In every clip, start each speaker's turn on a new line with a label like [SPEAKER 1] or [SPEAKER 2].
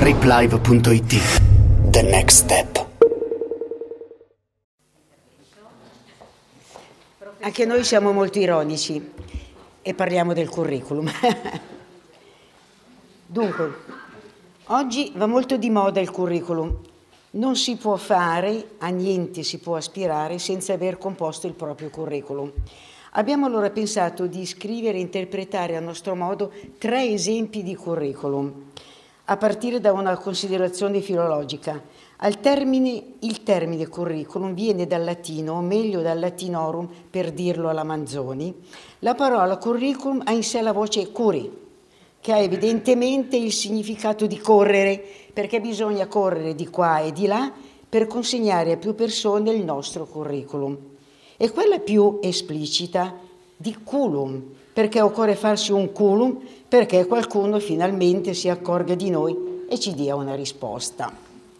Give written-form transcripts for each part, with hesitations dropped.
[SPEAKER 1] riplive.it. The next step.
[SPEAKER 2] Anche noi siamo molto ironici e parliamo del curriculum. Dunque, oggi va molto di moda il curriculum. Non si può fare, a niente si può aspirare senza aver composto il proprio curriculum. Abbiamo allora pensato di scrivere e interpretare a nostro modo 3 esempi di curriculum, a partire da una considerazione filologica. Il termine curriculum viene dal latino, o meglio dal latinorum, per dirlo alla Manzoni. La parola curriculum ha in sé la voce curi, che ha evidentemente il significato di correre, perché bisogna correre di qua e di là per consegnare a più persone il nostro curriculum. E quella più esplicita di culum, perché occorre farsi un culum perché qualcuno finalmente si accorga di noi e ci dia una risposta.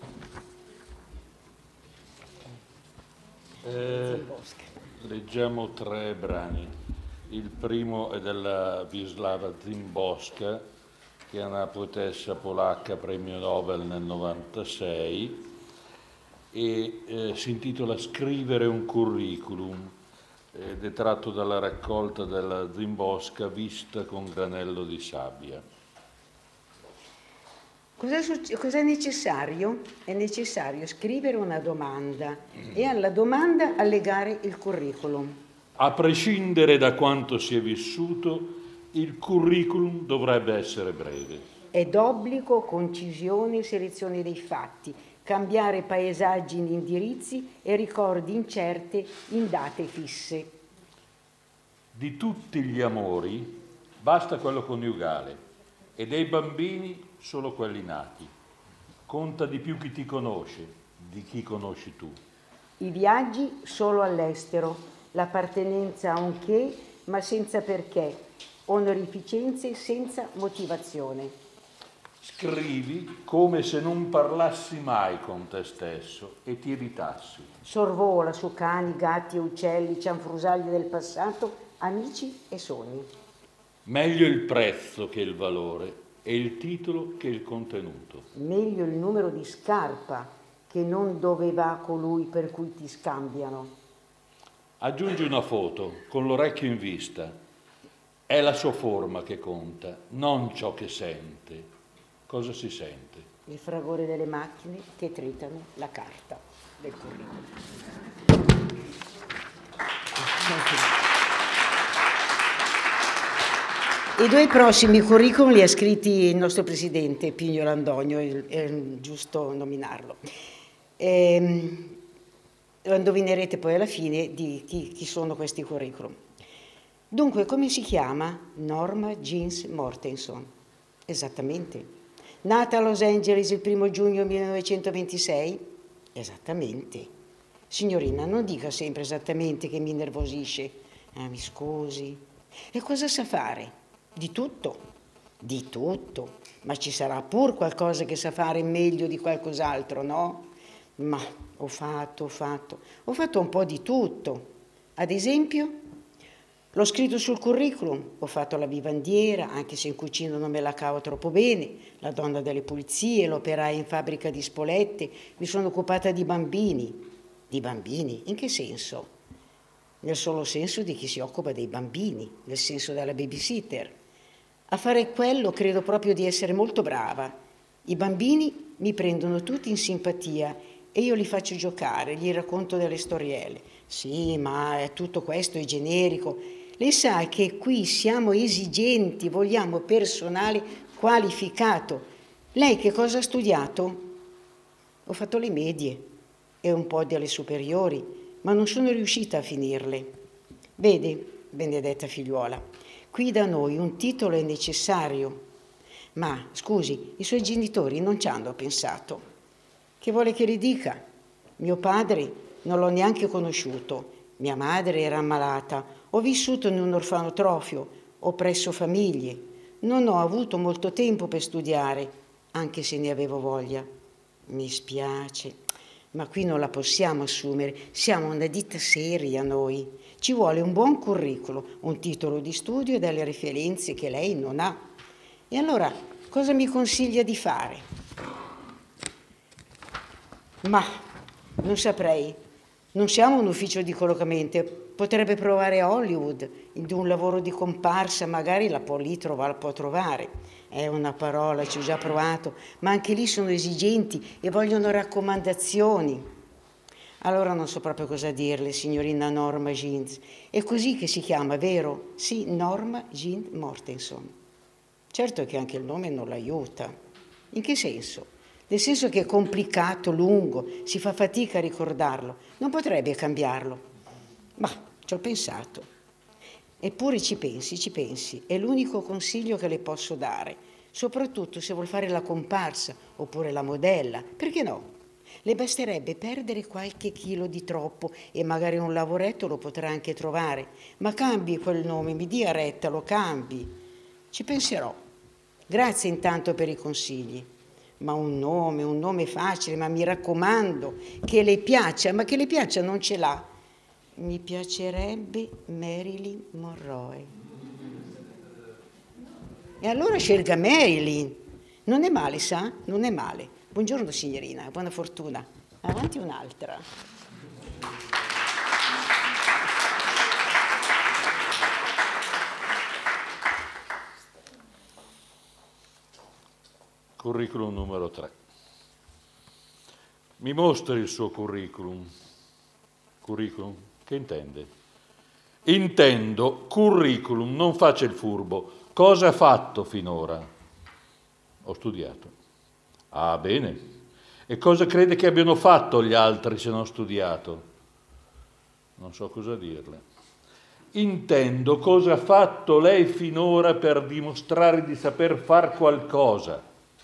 [SPEAKER 3] Leggiamo 3 brani. Il primo è della Wisława Szymborska, che è una poetessa polacca, premio Nobel nel 96, e si intitola Scrivere un curriculum, ed è tratto dalla raccolta della Szymborska Vista con granello di sabbia.
[SPEAKER 2] Cos'è necessario? È necessario scrivere una domanda e alla domanda allegare il curriculum.
[SPEAKER 3] A prescindere da quanto si è vissuto, il curriculum dovrebbe essere breve.
[SPEAKER 2] È d'obbligo concisione e selezione dei fatti, cambiare paesaggi in indirizzi e ricordi incerte in date fisse.
[SPEAKER 3] Di tutti gli amori basta quello coniugale e dei bambini solo quelli nati. Conta di più chi ti conosce, di chi conosci tu.
[SPEAKER 2] I viaggi solo all'estero, l'appartenenza a un che, ma senza perché, onorificenze senza motivazione.
[SPEAKER 3] Scrivi come se non parlassi mai con te stesso e ti evitassi.
[SPEAKER 2] Sorvola su cani, gatti e uccelli, cianfrusaglie del passato, amici e sogni.
[SPEAKER 3] Meglio il prezzo che il valore e il titolo che il contenuto.
[SPEAKER 2] Meglio il numero di scarpa che non dove va colui per cui ti scambiano.
[SPEAKER 3] Aggiungi una foto con l'orecchio in vista. È la sua forma che conta, non ciò che sente. Cosa si sente?
[SPEAKER 2] Il fragore delle macchine che tritano la carta del curriculum. I 2 prossimi curriculum li ha scritti il nostro presidente Pigno Landogno, è giusto nominarlo. Lo indovinerete poi alla fine di chi sono questi curriculum. Dunque, come si chiama? Norma Jeans Mortenson. Esattamente. Nata a Los Angeles il 1 giugno 1926? Esattamente. Signorina, non dica sempre esattamente che mi innervosisce. Mi scusi. E cosa sa fare? Di tutto. Di tutto. Ma ci sarà pur qualcosa che sa fare meglio di qualcos'altro, no? Ma ho fatto un po' di tutto. Ad esempio, l'ho scritto sul curriculum, ho fatto la vivandiera, anche se in cucina non me la cavo troppo bene, la donna delle pulizie, l'operaia in fabbrica di spolette, mi sono occupata di bambini. Di bambini? In che senso? Nel solo senso di chi si occupa dei bambini, nel senso della babysitter. A fare quello credo proprio di essere molto brava. I bambini mi prendono tutti in simpatia e io li faccio giocare, gli racconto delle storielle. Sì, ma tutto questo è generico. Lei sa che qui siamo esigenti, vogliamo personale qualificato. Lei che cosa ha studiato? Ho fatto le medie e un po' delle superiori, ma non sono riuscita a finirle. Vede, Benedetta figliuola, qui da noi un titolo è necessario. Ma, scusi, i suoi genitori non ci hanno pensato. Che vuole che le dica? Mio padre non l'ho neanche conosciuto. Mia madre era ammalata. Ho vissuto in un orfanotrofio, ho presso famiglie. Non ho avuto molto tempo per studiare, anche se ne avevo voglia. Mi spiace, ma qui non la possiamo assumere. Siamo una ditta seria noi. Ci vuole un buon curriculum, un titolo di studio e delle referenze che lei non ha. E allora, cosa mi consiglia di fare? Ma non saprei. Non siamo un ufficio di collocamento. Potrebbe provare a Hollywood, in un lavoro di comparsa, magari la può trovare. È una parola, ci ho già provato, ma anche lì sono esigenti e vogliono raccomandazioni. Allora non so proprio cosa dirle, signorina Norma Jeans. È così che si chiama, vero? Sì, Norma Jean Mortenson. Certo che anche il nome non l'aiuta. In che senso? Nel senso che è complicato, lungo, si fa fatica a ricordarlo. Non potrebbe cambiarlo. Ma ci ho pensato. Eppure ci pensi. È l'unico consiglio che le posso dare. Soprattutto se vuol fare la comparsa oppure la modella. Perché no? Le basterebbe perdere qualche chilo di troppo e magari un lavoretto lo potrà anche trovare. Ma cambi quel nome, mi dia retta, lo cambi. Ci penserò. Grazie intanto per i consigli. Ma un nome facile, ma mi raccomando, che le piaccia, ma che le piaccia non ce l'ha. Mi piacerebbe Marilyn Monroe. E allora scelga Marilyn. Non è male, sa? Non è male. Buongiorno signorina, buona fortuna. Avanti un'altra.
[SPEAKER 3] Curriculum numero 3. Mi mostri il suo curriculum. Curriculum? Che intende? Intendo curriculum, non faccia il furbo. Cosa ha fatto finora? Ho studiato. Ah, bene. E cosa crede che abbiano fatto gli altri se non studiato? Non so cosa dirle. Intendo cosa ha fatto lei finora per dimostrare di saper far qualcosa.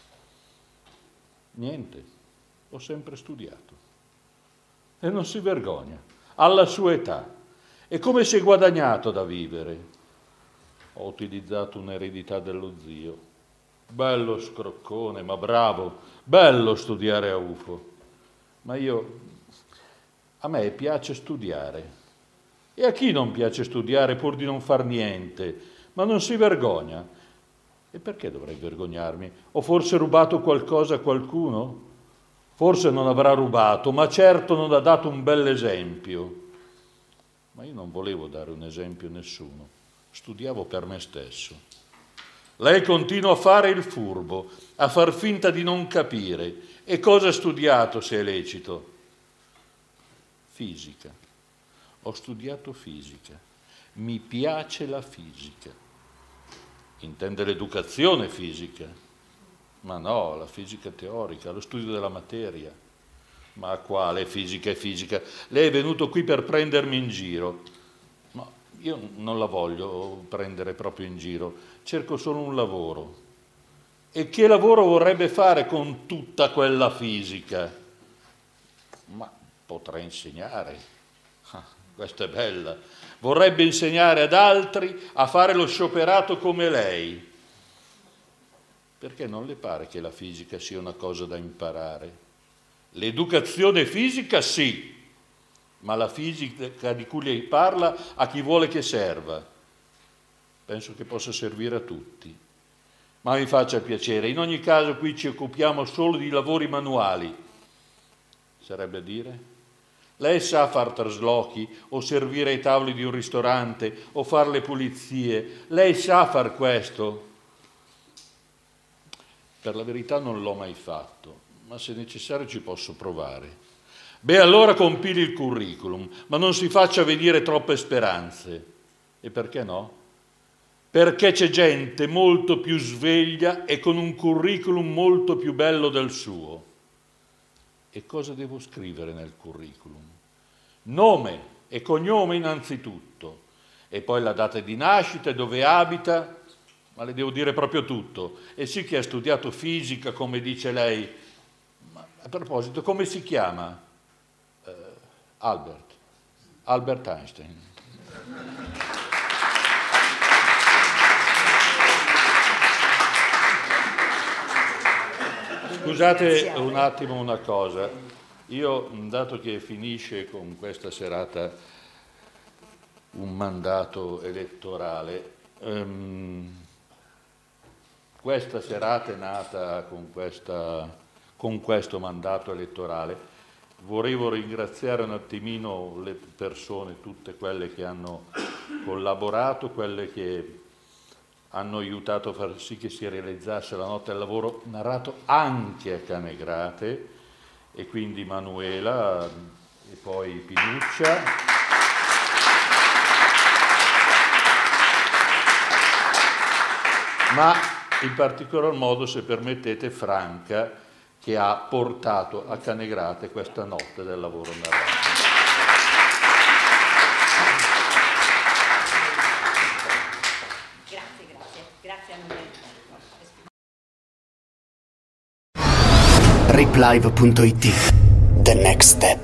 [SPEAKER 3] Niente, ho sempre studiato. E non si vergogna, alla sua età. E come si è guadagnato da vivere? Ho utilizzato un'eredità dello zio. Bello scroccone, ma bravo, bello studiare a UFO. Ma a me piace studiare. E a chi non piace studiare pur di non far niente? Ma non si vergogna. E perché dovrei vergognarmi? Ho forse rubato qualcosa a qualcuno? Forse non avrà rubato, ma certo non ha dato un bell'esempio. Ma io non volevo dare un esempio a nessuno. Studiavo per me stesso. Lei continua a fare il furbo, a far finta di non capire. E cosa ha studiato, se è lecito? Fisica. Ho studiato fisica. Mi piace la fisica. Intende l'educazione fisica? Ma no, la fisica teorica, lo studio della materia. Ma quale fisica è fisica? Lei è venuto qui per prendermi in giro. Ma io non la voglio prendere proprio in giro. Cerco solo un lavoro. E che lavoro vorrebbe fare con tutta quella fisica? Ma potrei insegnare. Ah, questa è bella. Vorrebbe insegnare ad altri a fare lo scioperato come lei. Perché non le pare che la fisica sia una cosa da imparare? L'educazione fisica sì, ma la fisica di cui lei parla a chi vuole che serva. Penso che possa servire a tutti. Ma mi faccia piacere, in ogni caso qui ci occupiamo solo di lavori manuali. Sarebbe a dire? Lei sa far traslochi o servire ai tavoli di un ristorante o fare le pulizie. Lei sa far questo? Per la verità non l'ho mai fatto, ma se necessario ci posso provare. Beh, allora compili il curriculum, ma non si faccia venire troppe speranze. E perché no? Perché c'è gente molto più sveglia e con un curriculum molto più bello del suo. E cosa devo scrivere nel curriculum? Nome e cognome innanzitutto, e poi la data di nascita e dove abita, ma le devo dire proprio tutto. E sì che ha studiato fisica, come dice lei. Ma a proposito, come si chiama? Albert Einstein. Scusate un attimo una cosa. Io, dato che finisce con questa serata un mandato elettorale, questa serata è nata con questo mandato elettorale Volevo ringraziare un attimino le persone, tutte quelle che hanno collaborato, quelle che hanno aiutato a far sì che si realizzasse la notte del lavoro, narrato anche a Canegrate, e quindi Manuela e poi Pinuccia. Ma in particolar modo, se permettete, Franca, che ha portato a Canegrate questa notte del lavoro narrato.
[SPEAKER 2] Grazie a
[SPEAKER 1] Riplive.it. The next step.